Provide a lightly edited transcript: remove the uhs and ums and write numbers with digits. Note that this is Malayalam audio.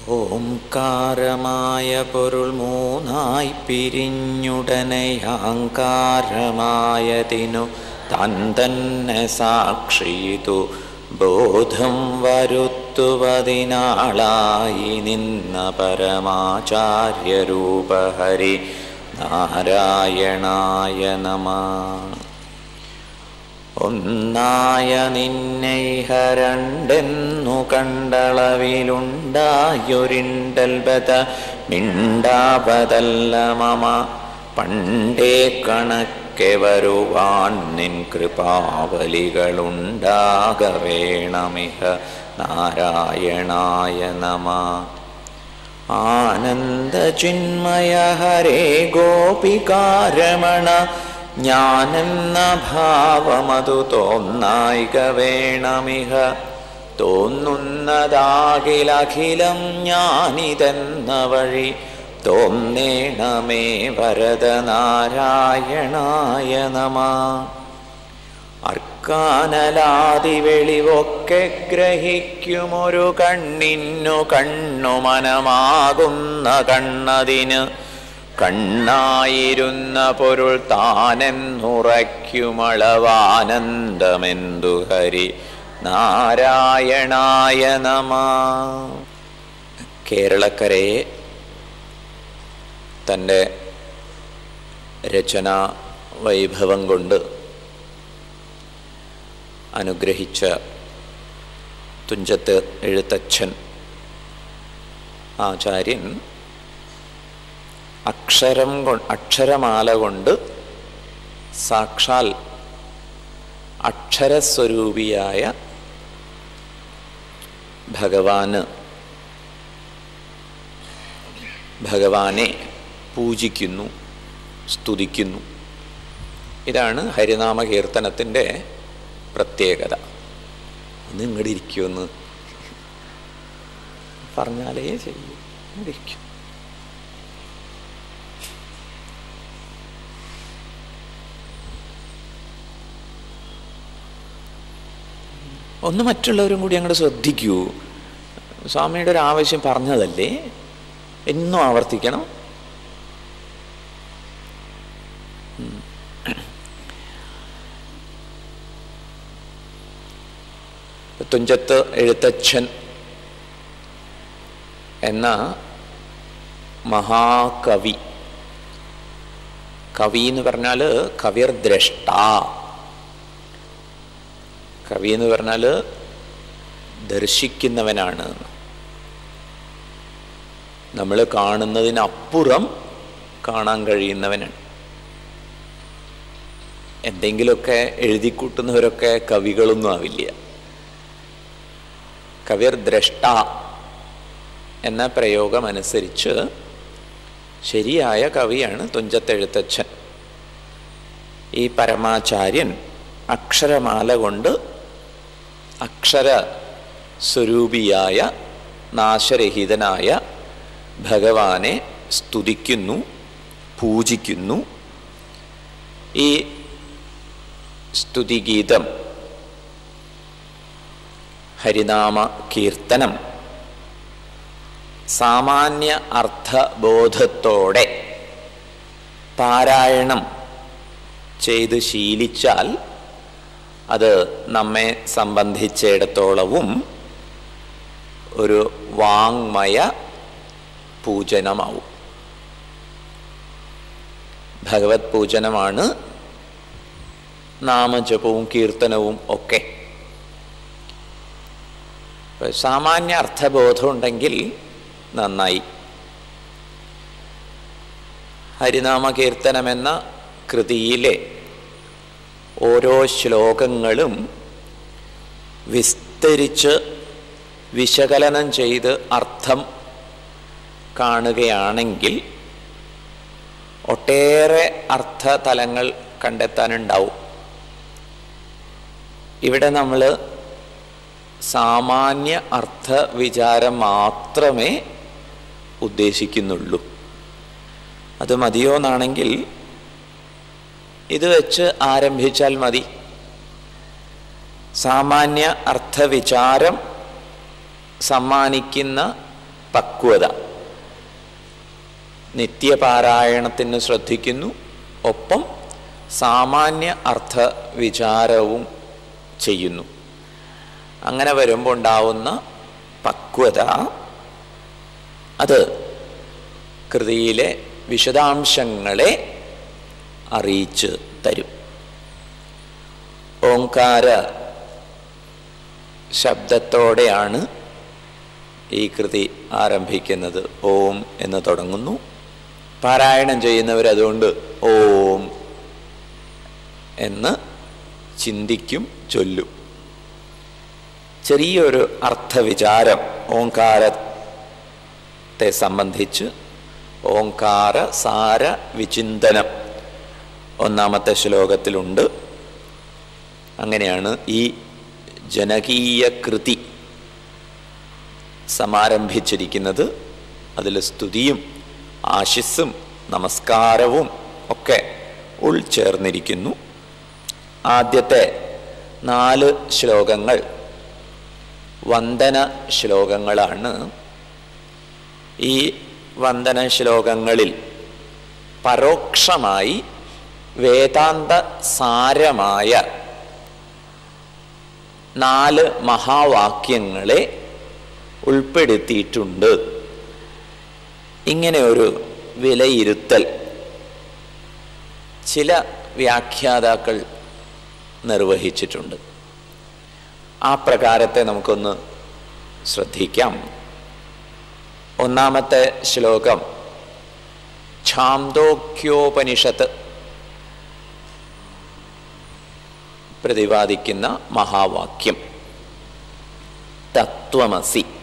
ഓംകാരമായ പൊരുൾ മൂന്നായി പിരിഞ്ഞുടനെയാങ്കാരമായതിനു താൻ തന്നെ സാക്ഷിതു ബോധം വരുത്തുവതിനാളായി നിന്ന പരമാചാര്യരൂപഹരി നാരായണായ നമഃ. ഒന്നായ നിന്നൈഹ രണ്ടെന്നു കണ്ടളവിലുണ്ടായൊരിണ്ടൽബത മിണ്ടാപതല്ല മമ പണ്ടേ കണക്കെ വരുവാൻ നിൻ കൃപാവലികളുണ്ടാകവേണമിഹ നാരായണായ നമഃ. ആനന്ദചിന്മയ ഹരേ ഗോപികാരമണ ഞാനെന്ന ഭാവമതു തോന്നായിക വേണമിഹ. തോന്നുന്നതാകിലഖിലം ഞാനിതെന്ന വഴി തോന്നേണമേ വരദ നാരായണായ നമഃ. അർക്കാനലാദി വെളിവൊക്കെ ഗ്രഹിക്കുമൊരു കണ്ണിന്നു കണ്ണു മനമാകുന്ന കണ്ണതിന് കണ്ണായിരുന്ന പൊരുൾ താനെന്നുറയ്ക്കുമളവാനന്ദമെന്തു ഹരി നാരായണായ നമഃ. കേരളക്കരയെ തൻ്റെ രചനാ വൈഭവം കൊണ്ട് അനുഗ്രഹിച്ച തുഞ്ചത്ത് എഴുത്തച്ഛൻ ആചാര്യൻ അക്ഷരമാല കൊണ്ട് സാക്ഷാൽ അക്ഷരസ്വരൂപിയായ ഭഗവാനെ പൂജിക്കുന്നു, സ്തുതിക്കുന്നു. ഇതാണ് ഹരിനാമ കീർത്തനത്തിൻ്റെ പ്രത്യേകത. ഒന്ന് ഇങ്ങോട്ട് ഇരിക്കുമെന്ന് പറഞ്ഞാലേ ചെയ്യൂ. ഇങ്ങോട്ട് ഇരിക്കും. ഒന്ന് മറ്റുള്ളവരും കൂടി അങ്ങോട്ട് ശ്രദ്ധിക്കൂ. സ്വാമിയുടെ ഒരു ആവശ്യം പറഞ്ഞതല്ലേ, എന്നും ആവർത്തിക്കണം. തുഞ്ചത്ത് എഴുത്തച്ഛൻ എന്ന മഹാകവി, കവി എന്ന് പറഞ്ഞാൽ കവിർദ്രഷ്ട, കവി എന്ന് പറഞ്ഞാൽ ദർശിക്കുന്നവനാണ്. നമ്മൾ കാണുന്നതിനപ്പുറം കാണാൻ കഴിയുന്നവനാണ്. എന്തെങ്കിലുമൊക്കെ എഴുതിക്കൂട്ടുന്നവരൊക്കെ കവികളൊന്നും ആവില്ല. കവിർദ്രഷ്ട എന്ന പ്രയോഗം അനുസരിച്ച് ശരിയായ കവിയാണ് തുഞ്ചത്തെഴുത്തച്ഛൻ. ഈ പരമാചാര്യൻ അക്ഷരമാല കൊണ്ട് അക്ഷര സ്വരൂപിയായ നാശരഹിതനായ ഭഗവാനെ സ്തുതിക്കുന്നു, പൂജിക്കുന്നു. ഈ സ്തുതിഗീതം, ഹരിനാമ കീർത്തനം സാമാന്യ അർത്ഥബോധത്തോടെ പാരായണം ചെയ്ത് ശീലിച്ചാൽ അത് നമ്മെ സംബന്ധിച്ചിടത്തോളവും ഒരു വാങ്മയ പൂജനമാവും. ഭഗവത് പൂജനമാണ് നാമജപവും കീർത്തനവും ഒക്കെ. സാമാന്യ അർത്ഥബോധം ഉണ്ടെങ്കിൽ നന്നായി. ഹരിനാമ കീർത്തനമെന്ന കൃതിയിലെ ഓരോ ശ്ലോകങ്ങളും വിസ്തരിച്ച് വിശകലനം ചെയ്ത് അർത്ഥം കാണുകയാണെങ്കിൽ ഒട്ടേറെ അർത്ഥതലങ്ങൾ കണ്ടെത്താനുണ്ടാവും. ഇവിടെ നമ്മൾ സാമാന്യ അർത്ഥ വിചാരം മാത്രമേ ഉദ്ദേശിക്കുന്നുള്ളൂ. അത് മതിയോന്നാണെങ്കിൽ ഇത് വെച്ച് ആരംഭിച്ചാൽ മതി. സാമാന്യ അർത്ഥവിചാരം സമ്മാനിക്കുന്ന പക്വത. നിത്യപാരായണത്തിന് ശ്രദ്ധിക്കുന്നു, ഒപ്പം സാമാന്യ അർത്ഥ വിചാരവും ചെയ്യുന്നു. അങ്ങനെ വരുമ്പോൾ ഉണ്ടാവുന്ന പക്വത അത് കൃതിയിലെ വിശദാംശങ്ങളെ അറിയിച്ച് തരും. ഓംകാര ശബ്ദത്തോടെയാണ് ഈ കൃതി ആരംഭിക്കുന്നത്. ഓം എന്ന് തുടങ്ങുന്നു. പാരായണം ചെയ്യുന്നവരതുകൊണ്ട് ഓം എന്ന് ചിന്തിക്കും, ചൊല്ലും. ചെറിയൊരു അർത്ഥവിചാരം ഓംകാരത്തെ സംബന്ധിച്ച് ഓംകാര സാര വിചിന്തനം ഒന്നാമത്തെ ശ്ലോകത്തിലുണ്ട്. അങ്ങനെയാണ് ഈ ജനകീയ കൃതി സമാരംഭിച്ചിരിക്കുന്നത്. അതിൽ സ്തുതിയും ആശിസ്സും നമസ്കാരവും ഒക്കെ ഉൾച്ചേർന്നിരിക്കുന്നു. ആദ്യത്തെ 4 ശ്ലോകങ്ങൾ വന്ദന ശ്ലോകങ്ങളാണ്. ഈ വന്ദന ശ്ലോകങ്ങളിൽ പരോക്ഷമായി വേദാന്ത സാരമായ 4 മഹാവാക്യങ്ങളെ ഉൾപ്പെടുത്തിയിട്ടുണ്ട്. ഇങ്ങനെ ഒരു വിലയിരുത്തൽ ചില വ്യാഖ്യാതാക്കൾ നിർവഹിച്ചിട്ടുണ്ട്. ആ പ്രകാരത്തെ നമുക്കൊന്ന് ശ്രദ്ധിക്കാം. ഒന്നാമത്തെ ശ്ലോകം ഛാന്ദോക്യോപനിഷത്ത് പ്രതിപാദിക്കുന്ന മഹാവാക്യം തത്വമസി.